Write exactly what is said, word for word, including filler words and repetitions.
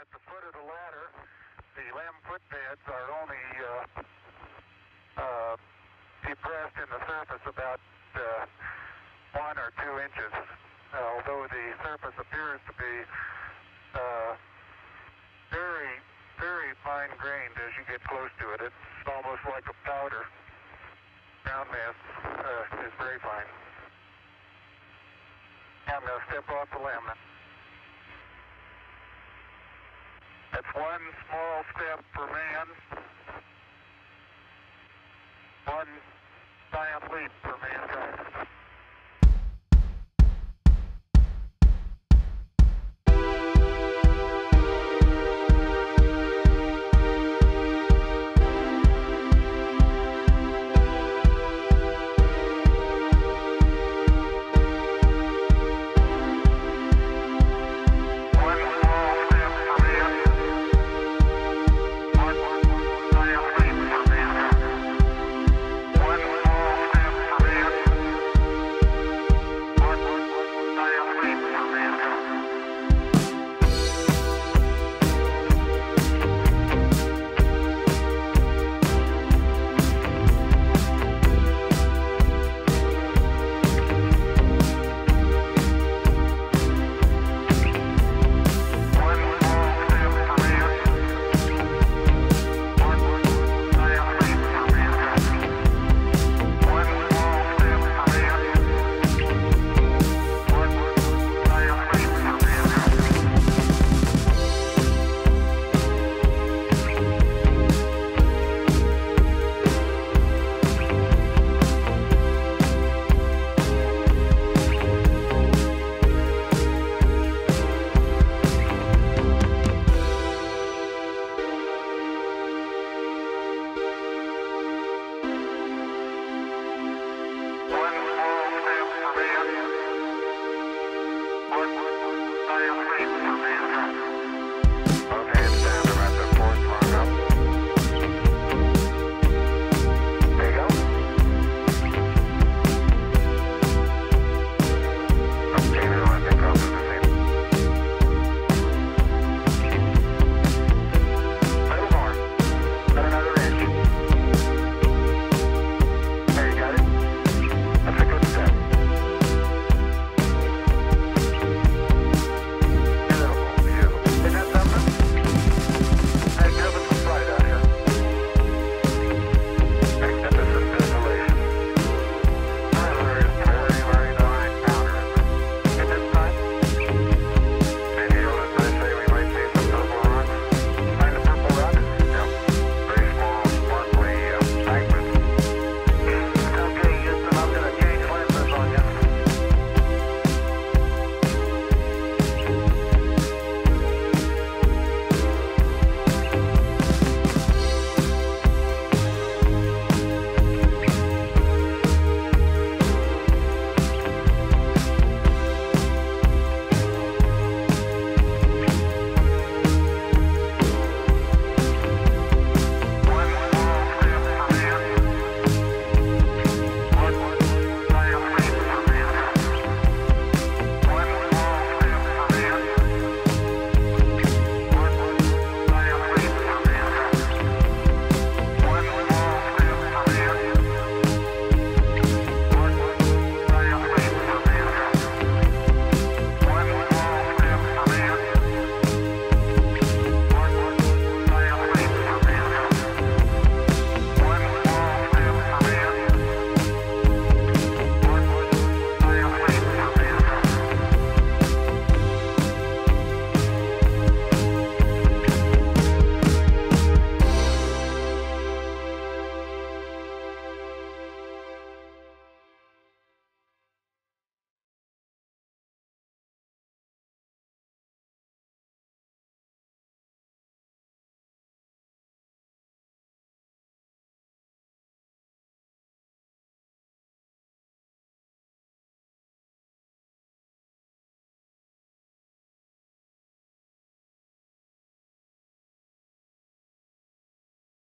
at the foot of the ladder. The limb footbeds are only uh, uh, depressed in the surface about uh, one or two inches, uh, although the surface appears to be uh, very, very fine-grained as you get close to it. It's almost like a powder. Ground mass uh, is very fine. I'm going to step off the limb. That's one small step for